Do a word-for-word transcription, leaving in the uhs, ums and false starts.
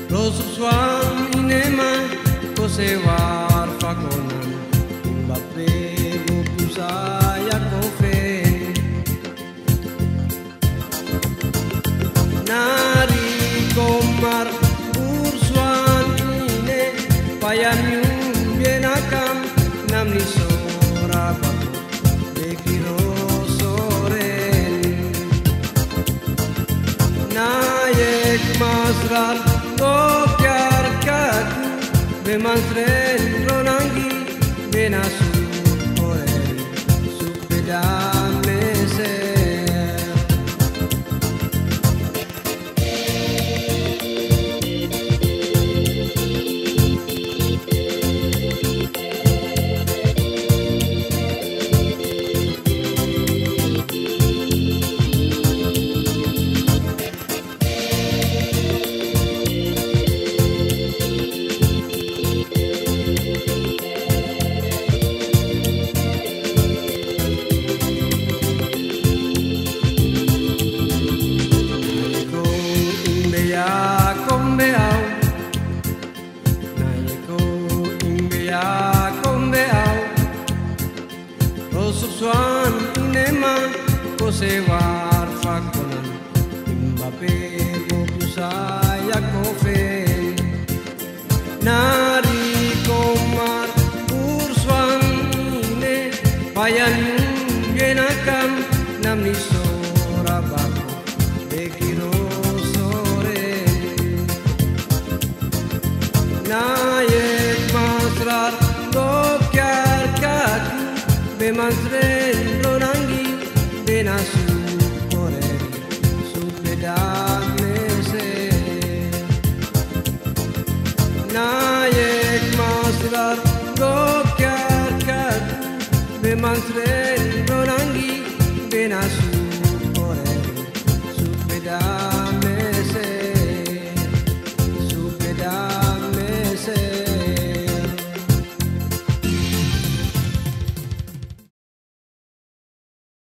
Rosuswan inema kosewar fakonan Mbappe gopusaya kofen Nari komar urswan ine payanyum bienakam namni sorabako bekiro soren Nayek masrar Gokyar kaku Bemansren ronangi Benasu koren Supeda meser Rosuswan inema kosewar fakonan Mbappe gopusaya kofen Nari komar urswan ine payanyum yenakam namni sorabako bekiro soren Nayek masrar gokyar kaku Bemansren ronangi benasu koren supeda meser Nayek masrar gokyar kaku Bemansren ronangi benasu